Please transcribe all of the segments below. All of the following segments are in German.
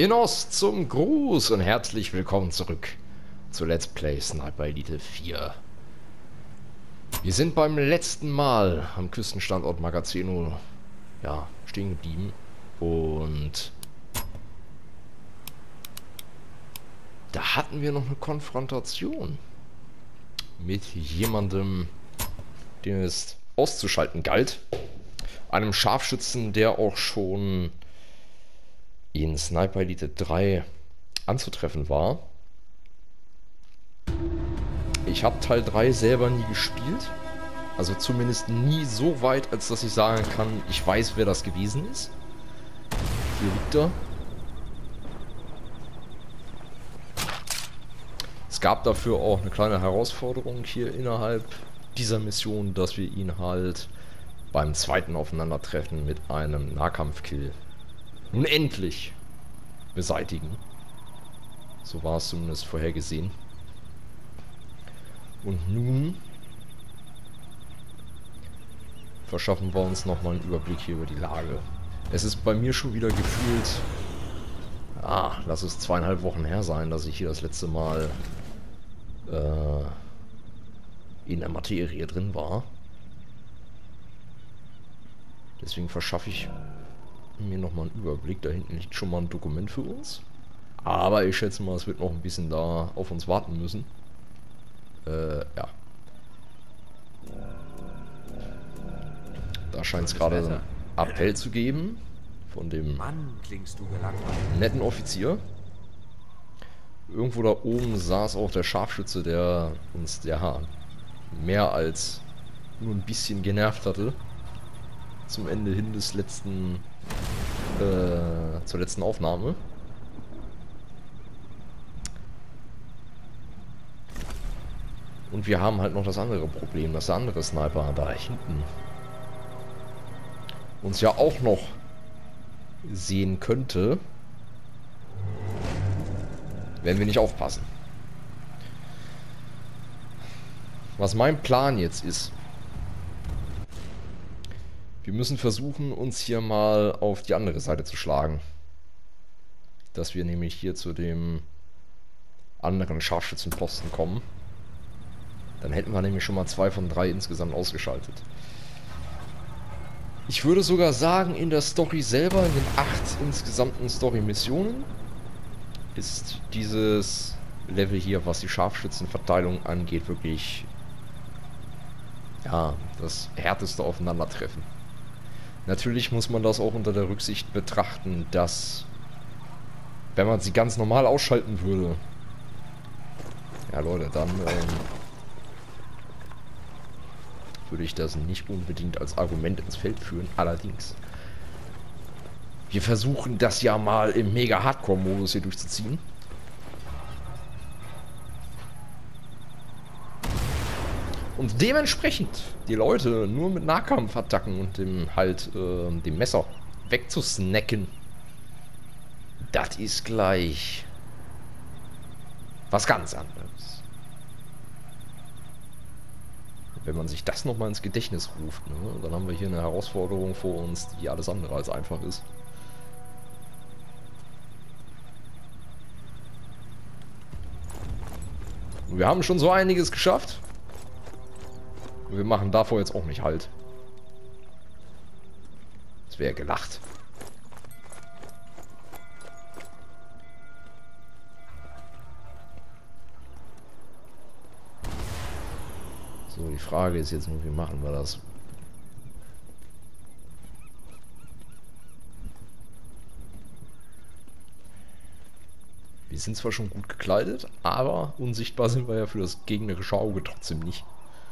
Genos zum Gruß und herzlich willkommen zurück zu Let's Play Sniper Elite 4. Wir sind beim letzten Mal am Küstenstandort Magazeno stehen geblieben und da hatten wir noch eine Konfrontation mit jemandem, den es auszuschalten galt. Einem Scharfschützen, der auch schon in Sniper Elite 3 anzutreffen war. Ich habe Teil 3 selber nie gespielt. Also zumindest nie so weit, als dass ich sagen kann, ich weiß, wer das gewesen ist. Hier liegt er. Es gab dafür auch eine kleine Herausforderung hier innerhalb dieser Mission, dass wir ihn halt beim zweiten Aufeinandertreffen mit einem Nahkampfkill nun endlich beseitigen. So war es zumindest vorhergesehen. Und nun verschaffen wir uns nochmal einen Überblick hier über die Lage. Es ist bei mir schon wieder gefühlt, lass es 2,5 Wochen her sein, dass ich hier das letzte Mal in der Materie drin war. Deswegen verschaffe ich mir nochmal einen Überblick. Da hinten liegt schon mal ein Dokument für uns. Aber ich schätze mal, es wird noch ein bisschen da auf uns warten müssen. Ja. Da scheint es gerade einen Appell zu geben von dem netten Offizier. Irgendwo da oben saß auch der Scharfschütze, der uns mehr als nur ein bisschen genervt hatte. Zum Ende hin des zur letzten Aufnahme. Und wir haben halt noch das andere Problem, dass der andere Sniper da hinten uns ja auch noch sehen könnte, wenn wir nicht aufpassen. Was mein Plan jetzt ist: Wir müssen versuchen, uns hier mal auf die andere Seite zu schlagen. Dass wir nämlich hier zu dem anderen Scharfschützenposten kommen. Dann hätten wir nämlich schon mal 2 von 3 insgesamt ausgeschaltet. Ich würde sogar sagen, in der Story selber, in den 8 insgesamten Story-Missionen, ist dieses Level hier, was die Scharfschützenverteilung angeht, wirklich das härteste Aufeinandertreffen. Natürlich muss man das auch unter der Rücksicht betrachten, dass, wenn man sie ganz normal ausschalten würde, ja Leute, dann würde ich das nicht unbedingt als Argument ins Feld führen. Allerdings, wir versuchen das ja mal im Mega-Hardcore-Modus hier durchzuziehen. Und dementsprechend die Leute nur mit Nahkampfattacken und dem Messer wegzusnacken, das ist gleich was ganz anderes. Wenn man sich das nochmal ins Gedächtnis ruft, ne, dann haben wir hier eine Herausforderung vor uns, die alles andere als einfach ist. Und wir haben schon so einiges geschafft. Und wir machen davor jetzt auch nicht Halt. Es wäre gelacht. So, die Frage ist jetzt nur, wie machen wir das? Wir sind zwar schon gut gekleidet, aber unsichtbar sind wir ja für das gegnerische Auge trotzdem nicht.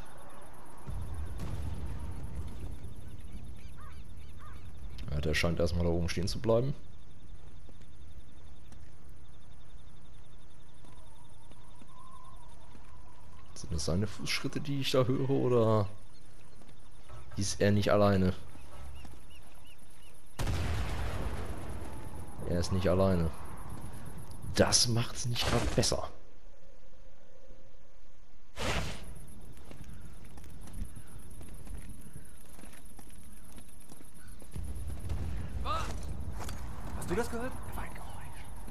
Ja, der scheint erstmal da oben stehen zu bleiben. Sind das seine Fußschritte, die ich da höre, oder ist er nicht alleine? Er ist nicht alleine. Das macht es nicht gerade besser. du das gehört? Er war ein Geräusch.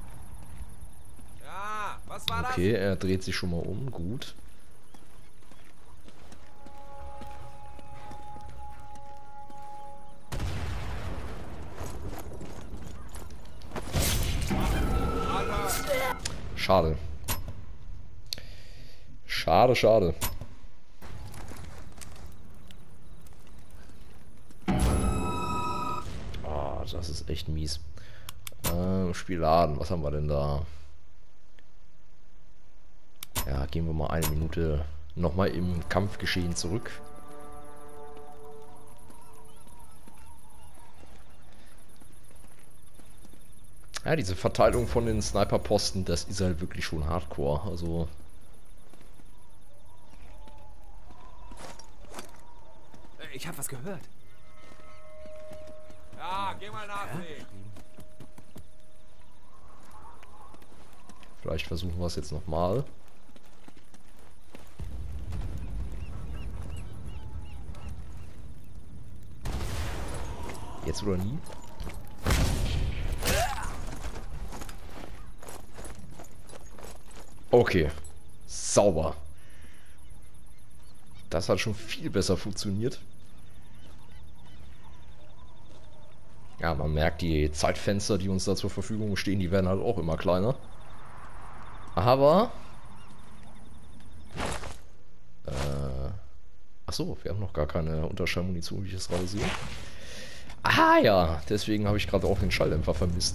Okay, er dreht sich schon mal um. Gut. Schade. Schade, schade. Ah, das ist echt mies. Spielladen, was haben wir denn da? Ja, gehen wir mal eine Minute nochmal im Kampfgeschehen zurück. Ja, diese Verteilung von den Sniperposten, das ist halt wirklich schon hardcore. Also ich habe was gehört. Ja, geh mal nachsehen. vielleicht versuchen wir es jetzt nochmal. Jetzt oder nie? Okay. Sauber. Das hat schon viel besser funktioniert. Ja, man merkt, die Zeitfenster, die uns da zur Verfügung stehen, die werden halt auch immer kleiner. Aber... Achso, wir haben noch gar keine Unterschallmunition, wie ich es gerade sehe. Ah ja, deswegen habe ich gerade auch den Schalldämpfer vermisst.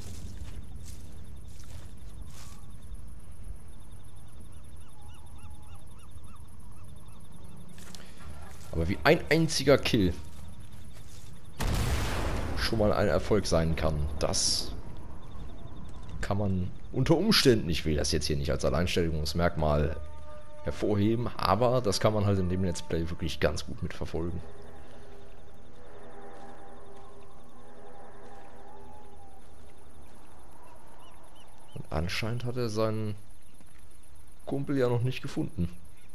Aber wie ein einziger Kill schon mal ein Erfolg sein kann, das kann man unter Umständen, ich will das jetzt hier nicht als Alleinstellungsmerkmal hervorheben, aber das kann man halt in dem Let's Play wirklich ganz gut mitverfolgen. Und anscheinend hat er seinen Kumpel ja noch nicht gefunden.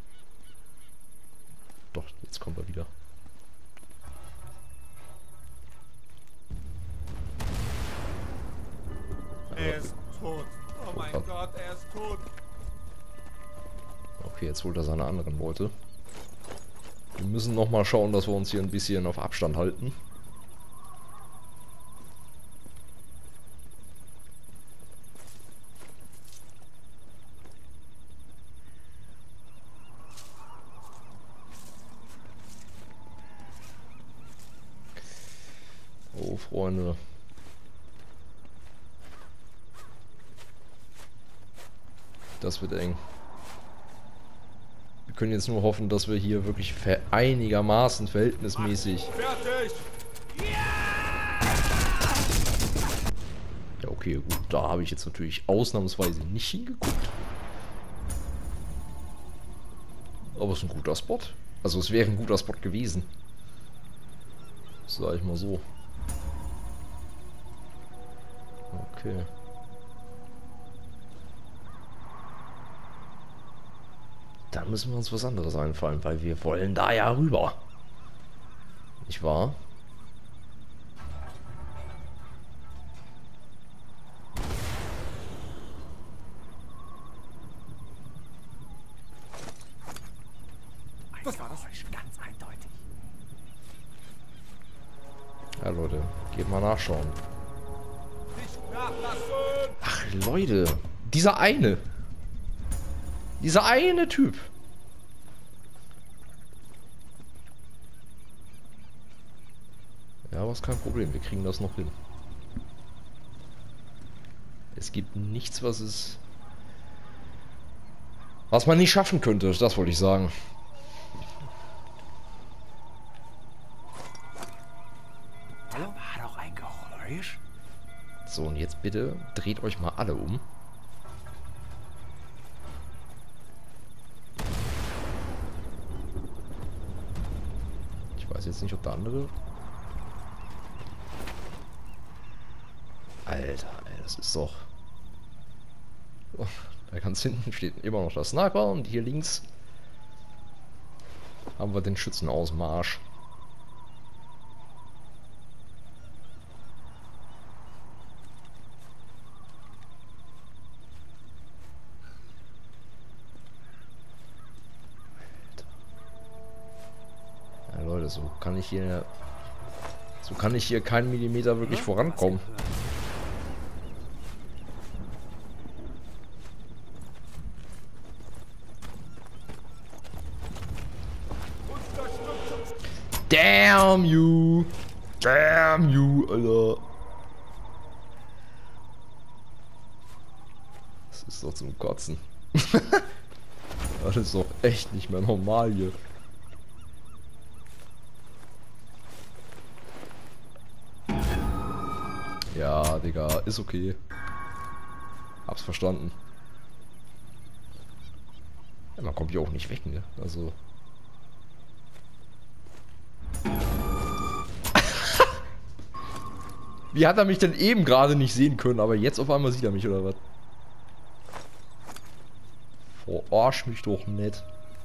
Doch, jetzt kommt er wieder. Er ist tot. Oh mein Gott, er ist tot. Okay, jetzt holt er seine anderen Leute. Wir müssen nochmal schauen, dass wir uns hier ein bisschen auf Abstand halten. Oh, Freunde. Das wird eng. Wir können jetzt nur hoffen, dass wir hier wirklich einigermaßen verhältnismäßig... Fertig! Ja, okay, gut. Da habe ich jetzt natürlich ausnahmsweise nicht hingeguckt. Aber es ist ein guter Spot. Also es wäre ein guter Spot gewesen. Sag ich mal so. Okay. Dann müssen wir uns was anderes einfallen, weil wir wollen da ja rüber. Nicht wahr? Was war das? Ganz eindeutig. Ja, Leute, geht mal nachschauen. Nicht nachlassen! Ach, Leute, dieser eine. Dieser eine Typ. Ja, aber ist kein Problem. Wir kriegen das noch hin. Es gibt nichts, was man nicht schaffen könnte. Das wollte ich sagen. Da war doch ein Geräusch. So, und jetzt bitte dreht euch mal alle um. Ich weiß jetzt nicht, ob der andere... Alter, ey, das ist doch... Oh, da ganz hinten steht immer noch der Sniper und hier links haben wir den Schützenausmarsch. so kann ich hier... So kann ich hier keinen Millimeter wirklich vorankommen. Damn you! Damn you, Alter! Das ist doch zum Kotzen. Das ist doch echt nicht mehr normal hier. Ja, Digga, ist okay. Hab's verstanden. Ja, man kommt hier auch nicht weg, ne? Also... Wie hat er mich denn eben gerade nicht sehen können, aber jetzt auf einmal sieht er mich, oder was? Verarsch mich doch nicht.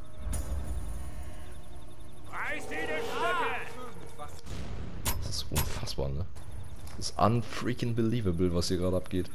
Das ist unfassbar, ne? Das ist unfreaking believable, was hier gerade abgeht.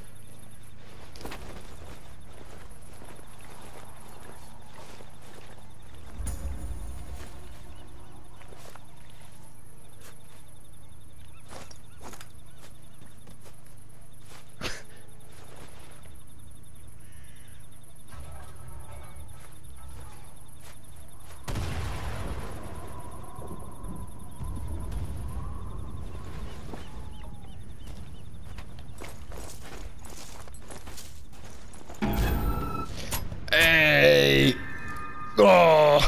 Ey! Oh!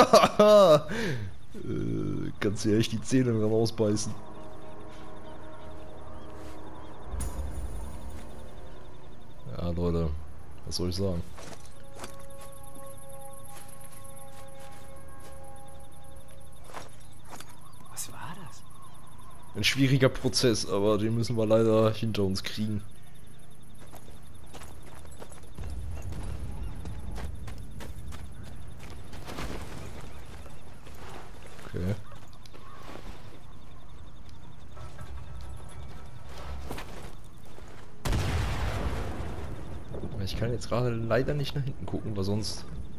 Kannst du echt die Zähne rausbeißen. Ja, Leute, was soll ich sagen? Was war das? Ein schwieriger Prozess, aber den müssen wir leider hinter uns kriegen. Okay. Ich kann jetzt gerade leider nicht nach hinten gucken, weil sonst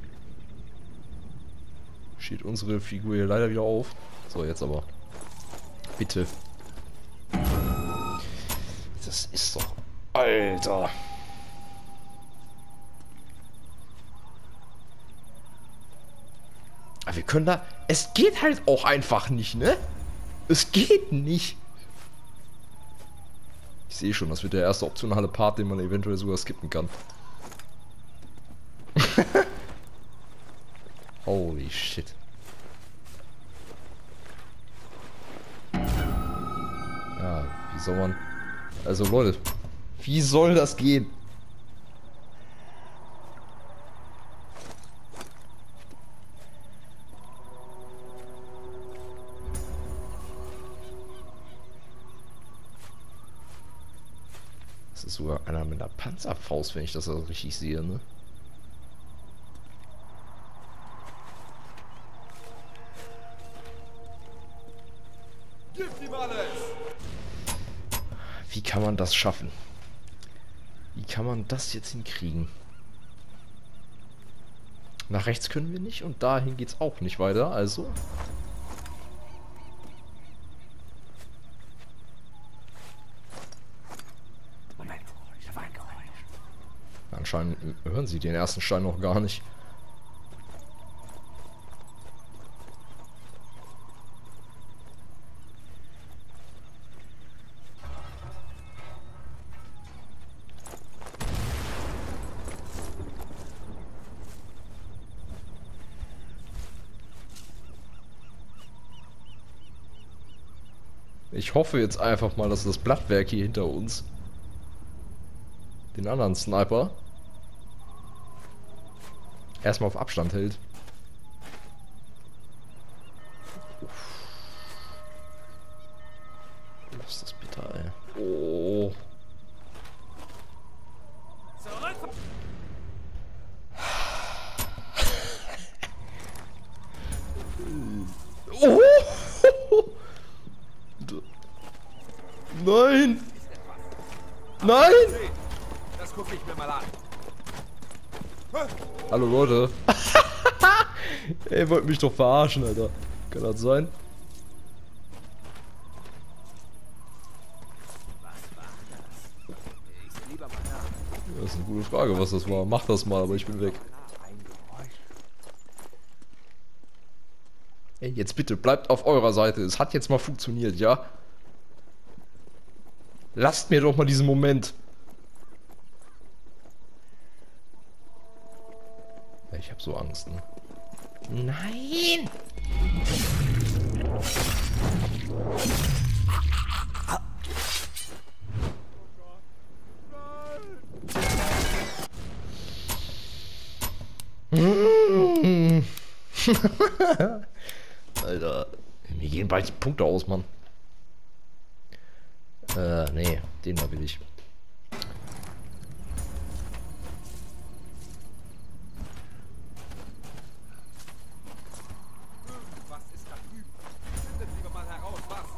steht unsere Figur hier leider wieder auf. So, jetzt aber. Bitte. Das ist doch... Alter. Aber wir können da... Es geht halt auch einfach nicht, ne? Es geht nicht. Ich sehe schon, das wird der erste optionale Part, den man eventuell sogar skippen kann. Holy shit. Ja, wie soll man... Also Leute, wie soll das gehen? Das ist sogar einer mit einer Panzerfaust, wenn ich das also richtig sehe, ne? Wie kann man das schaffen? Wie kann man das jetzt hinkriegen? Nach rechts können wir nicht und dahin geht's auch nicht weiter, also... Moment, da war ein Geräusch. Anscheinend hören sie den ersten Stein noch gar nicht. Ich hoffe jetzt einfach mal, dass das Blattwerk hier hinter uns den anderen Sniper erstmal auf Abstand hält. Was ist das bitter, ey? Oh. Oh. Nein! Nein! Das gucke ich mir mal an. Hallo Leute. Ey, wollt mich doch verarschen, Alter. Kann das sein? Das ist eine gute Frage, was das war. Mach das mal, aber ich bin weg. Ey, jetzt bitte, bleibt auf eurer Seite. Es hat jetzt mal funktioniert, ja? Lasst mir doch mal diesen Moment. Ja, ich hab so Angst, ne? Nein! Alter, mir gehen bald die Punkte aus, Mann. Nee, den da will ich. Was ist da drüben? Findet lieber mal heraus, was?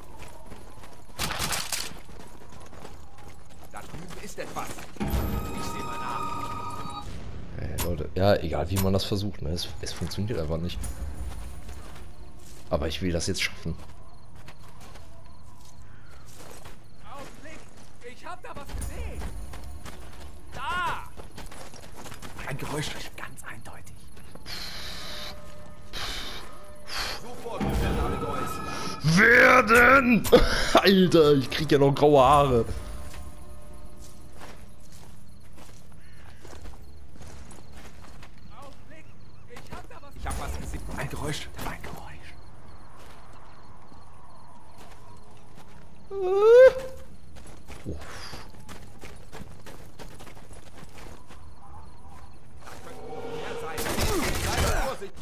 Da drüben ist etwas. Ich sehe mal nach. Leute, ja, egal wie man das versucht, ne? Es funktioniert einfach nicht. Aber ich will das jetzt schaffen. Augenblick! Ich hab da was gesehen! Da! Ein Geräusch, ganz eindeutig. Sofort, wir werden alle Deutsch. Werden! Alter, ich krieg ja noch graue Haare. Augenblick! Ich hab was gesehen. Ein Geräusch, ein Geräusch. Mehr sein. Seid vorsichtig.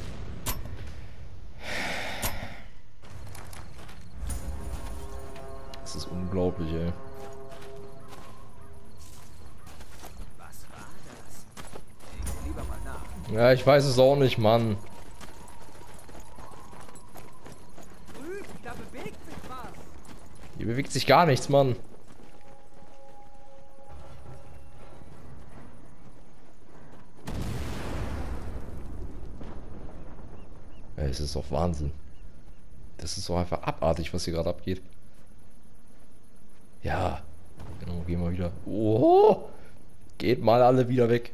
Das ist unglaublich, ey. Was war das? Ich geh lieber mal nach. Ja, ich weiß es auch nicht, Mann. Drüben, da bewegt sich was. Hier bewegt sich gar nichts, Mann. Ja, es ist doch Wahnsinn. Das ist doch einfach abartig, was hier gerade abgeht. Ja, genau, gehen wir wieder. Oh, geht mal alle wieder weg.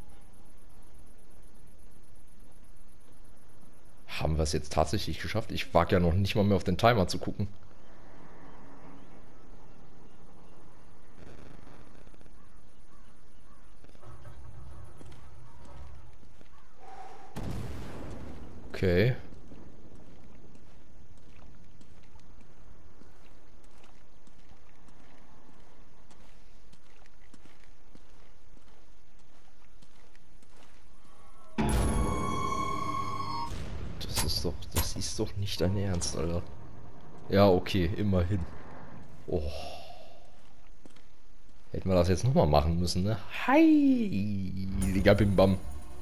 Haben wir es jetzt tatsächlich geschafft? Ich wage ja noch nicht mal mehr auf den Timer zu gucken. Okay. Das ist doch nicht dein Ernst, Alter. Ja, okay, immerhin. Oh. Hätten wir das jetzt nochmal machen müssen, ne? Heiliger Bimbam.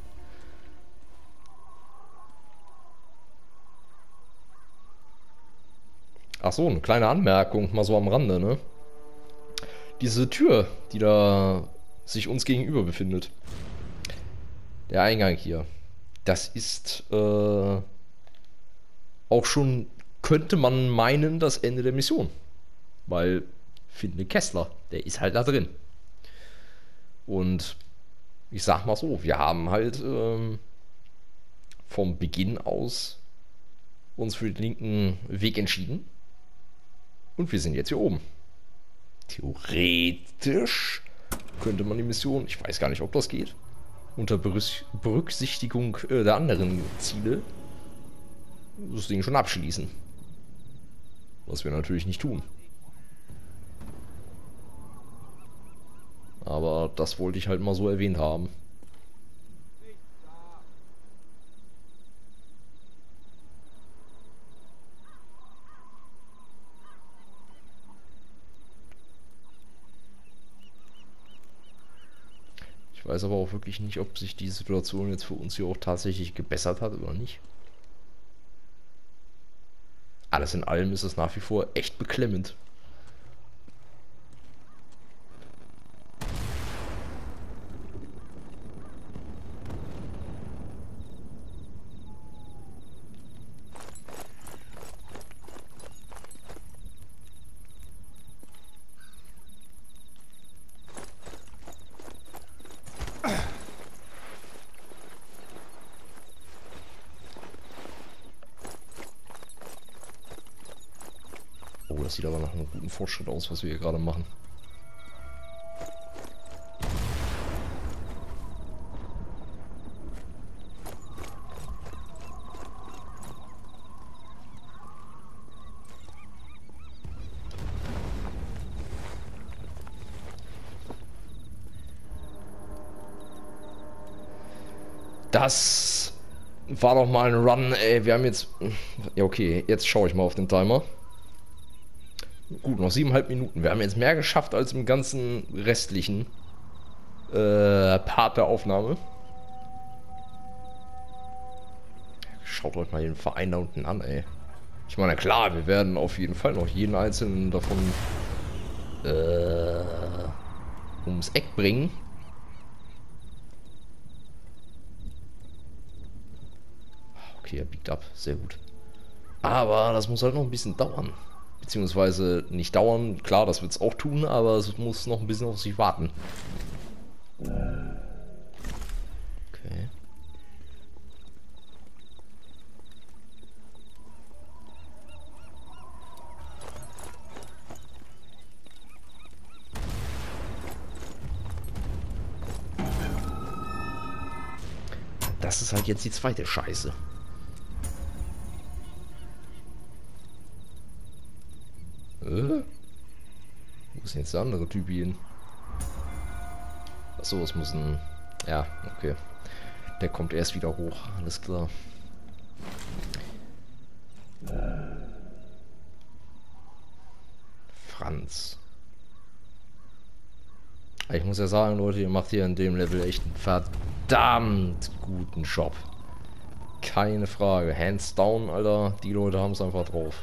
Ach so, eine kleine Anmerkung, mal so am Rande, ne? Diese Tür, die da sich uns gegenüber befindet. Der Eingang hier. Das ist, auch schon, könnte man meinen, das Ende der Mission. Weil, finde Kessler, der ist halt da drin. Und ich sag mal so, wir haben halt vom Beginn aus uns für den linken Weg entschieden. Und wir sind jetzt hier oben. Theoretisch könnte man die Mission, ich weiß gar nicht, ob das geht, unter Berücksichtigung der anderen Ziele das Ding schon abschließen. Was wir natürlich nicht tun. Aber das wollte ich halt mal so erwähnt haben. Ich weiß aber auch wirklich nicht, ob sich die Situation jetzt für uns hier auch tatsächlich gebessert hat oder nicht. Alles in allem ist es nach wie vor echt beklemmend. das sieht aber nach einem guten Fortschritt aus, was wir hier gerade machen. Das war doch mal ein Run, ey. Wir haben jetzt... Ja, okay, jetzt schaue ich mal auf den Timer. Gut, noch 7,5 Minuten. Wir haben jetzt mehr geschafft als im ganzen restlichen Part der Aufnahme. Schaut euch mal den Verein da unten an, ey. Ich meine, klar, wir werden auf jeden Fall noch jeden einzelnen davon ums Eck bringen. Okay, er biegt ab. Sehr gut. Aber das muss halt noch ein bisschen dauern. Beziehungsweise nicht dauern. Klar, das wird es auch tun, aber es muss noch ein bisschen auf sich warten. Okay. Das ist halt jetzt die zweite Scheiße. Wo ist denn jetzt der andere Typ hin? Achso, es muss ein... Ja, okay. Der kommt erst wieder hoch, alles klar. Franz. Ich muss ja sagen, Leute, ihr macht hier in dem Level echt einen verdammt guten Job. Keine Frage. Hands down, Alter. Die Leute haben es einfach drauf.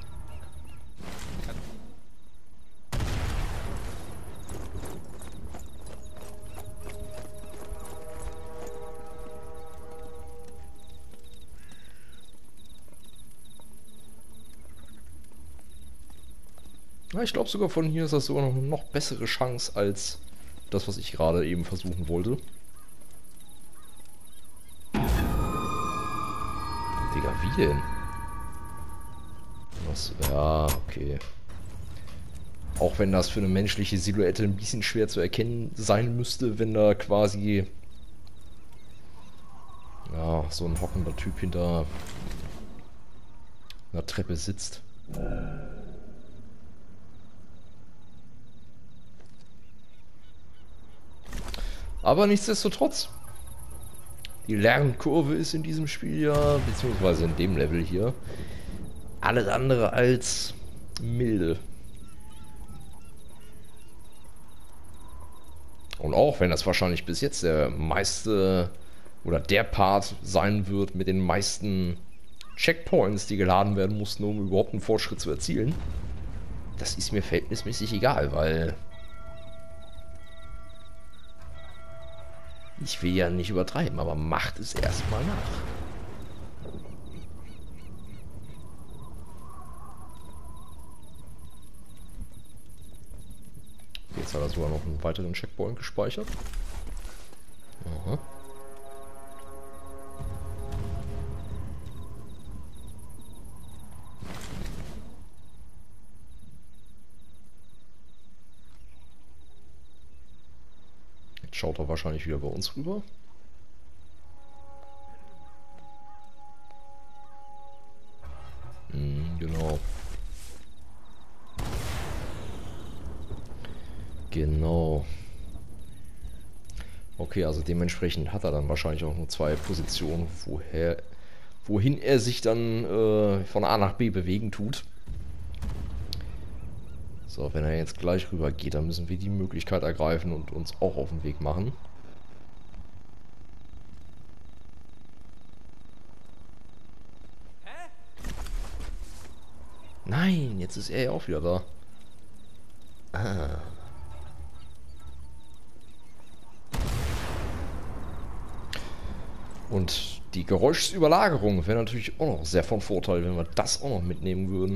Ja, ich glaube sogar von hier ist das sogar noch bessere Chance als das, was ich gerade eben versuchen wollte. Digga, wie denn? Was? Ja, okay. Auch wenn das für eine menschliche Silhouette ein bisschen schwer zu erkennen sein müsste, wenn da quasi... Ja, so ein hockender Typ hinter einer Treppe sitzt. Aber nichtsdestotrotz, die Lernkurve ist in diesem Spiel ja, beziehungsweise in dem Level hier, alles andere als milde. Und auch wenn das wahrscheinlich bis jetzt der meiste oder der Part sein wird mit den meisten Checkpoints, die geladen werden mussten, um überhaupt einen Fortschritt zu erzielen, das ist mir verhältnismäßig egal, weil... Ich will ja nicht übertreiben, aber macht es erstmal nach. Jetzt hat er sogar noch einen weiteren Checkpoint gespeichert. Aha. Schaut er wahrscheinlich wieder bei uns rüber. Genau. Genau. Okay, also dementsprechend hat er dann wahrscheinlich auch nur 2 Positionen, wohin er sich dann von A nach B bewegen tut. So, wenn er jetzt gleich rüber geht, dann müssen wir die Möglichkeit ergreifen und uns auch auf den Weg machen. Nein, jetzt ist er ja auch wieder da. Ah. Und die Geräuschüberlagerung wäre natürlich auch noch sehr von Vorteil, wenn wir das auch noch mitnehmen würden.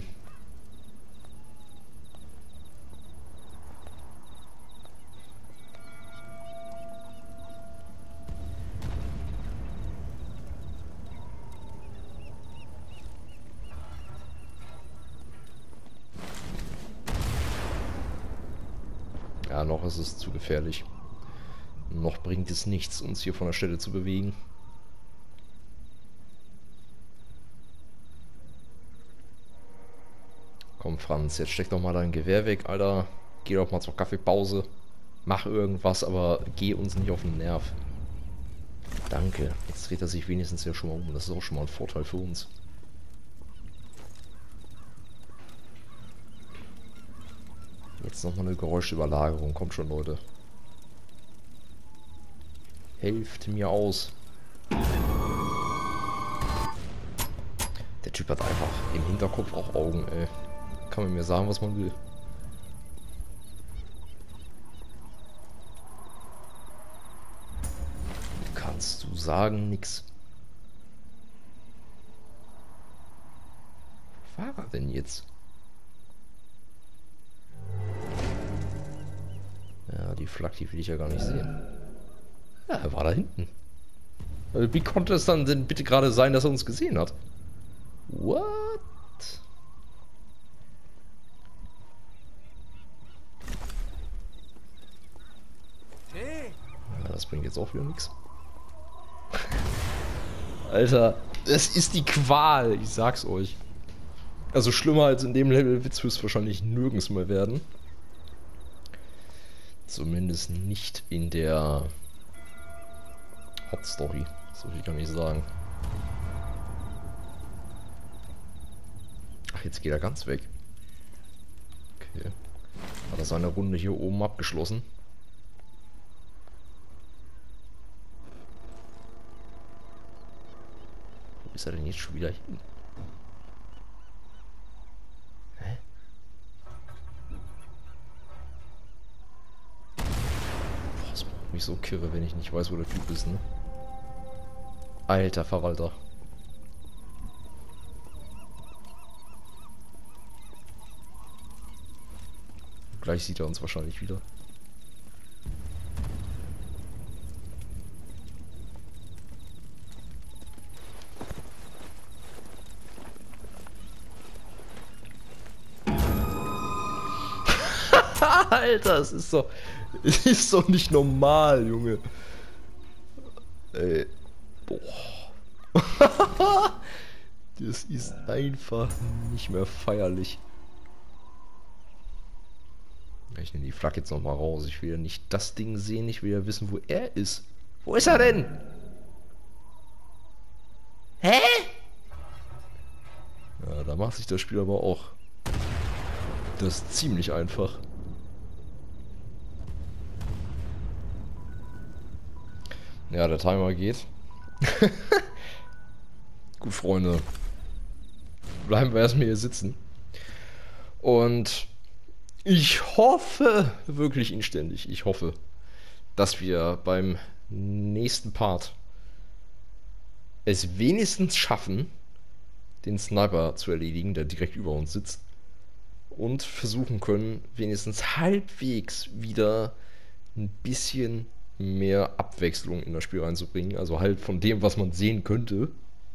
Ja, noch ist es zu gefährlich. Noch bringt es nichts, uns hier von der Stelle zu bewegen. Komm, Franz, jetzt steck doch mal dein Gewehr weg, Alter. Geh doch mal zur Kaffeepause. Mach irgendwas, aber geh uns nicht auf den Nerv. Danke. Jetzt dreht er sich wenigstens ja schon mal um. Das ist auch schon mal ein Vorteil für uns. Jetzt nochmal eine Geräuschüberlagerung. Kommt schon, Leute. Helft mir aus. Der Typ hat einfach im Hinterkopf auch Augen, ey. Kann man mir sagen, was man will. Kannst du sagen, nix. Wo war er denn jetzt? Ja, die Flak, die will ich ja gar nicht sehen. Ja, er war da hinten. Wie konnte es dann denn bitte gerade sein, dass er uns gesehen hat? What? Ja, das bringt jetzt auch wieder nichts. Alter, das ist die Qual, ich sag's euch. Also schlimmer als in dem Level wird's höchstwahrscheinlich nirgends mehr werden. Zumindest nicht in der Hauptstory. So viel kann ich sagen. Ach, jetzt geht er ganz weg. Okay. Hat er seine Runde hier oben abgeschlossen. Wo ist er denn jetzt schon wieder hin? Hä? Boah, das macht mich so kirre, wenn ich nicht weiß, wo der Typ ist, ne? Alter Verwalter. Gleich sieht er uns wahrscheinlich wieder. Alter, es ist doch nicht normal, Junge. Ey. Boah. Das ist einfach nicht mehr feierlich. Ich nehme die Flak jetzt nochmal raus. Ich will ja nicht das Ding sehen. Ich will ja wissen, wo er ist. Wo ist er denn? Hä? Ja, da macht sich das Spiel aber auch das ziemlich einfach. Ja, der Timer geht. Gut, Freunde. Bleiben wir erstmal hier sitzen. Und ich hoffe, wirklich inständig, ich hoffe, dass wir beim nächsten Part es wenigstens schaffen, den Sniper zu erledigen, der direkt über uns sitzt. Und versuchen können, wenigstens halbwegs wieder ein bisschen mehr Abwechslung in das Spiel reinzubringen. Also halt von dem, was man sehen könnte.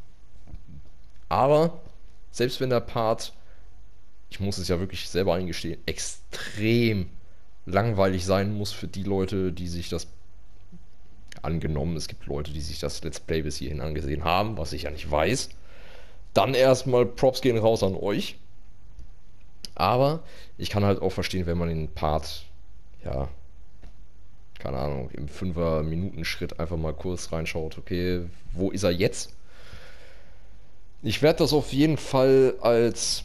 Aber selbst wenn der Part, ich muss es ja wirklich selber eingestehen, extrem langweilig sein muss für die Leute, die sich das angenommen, es gibt Leute, die sich das Let's Play bis hierhin angesehen haben, was ich ja nicht weiß, dann erstmal Props gehen raus an euch. Aber ich kann halt auch verstehen, wenn man den Part, ja, keine Ahnung, im 5er-Minuten-Schritt einfach mal kurz reinschaut, okay, wo ist er jetzt? Ich werde das auf jeden Fall als,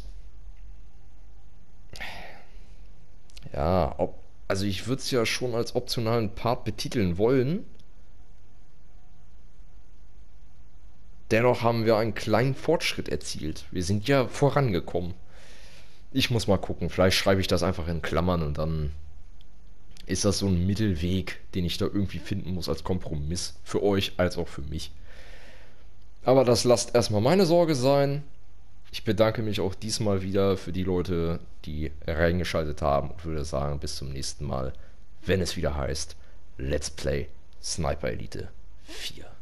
ja, also ich würde es ja schon als optionalen Part betiteln wollen. Dennoch haben wir einen kleinen Fortschritt erzielt. Wir sind ja vorangekommen. Ich muss mal gucken, vielleicht schreibe ich das einfach in Klammern und dann ist das so ein Mittelweg, den ich da irgendwie finden muss als Kompromiss. Für euch als auch für mich. Aber das lasst erstmal meine Sorge sein. Ich bedanke mich auch diesmal wieder für die Leute, die reingeschaltet haben und würde sagen, bis zum nächsten Mal, wenn es wieder heißt Let's Play Sniper Elite 4.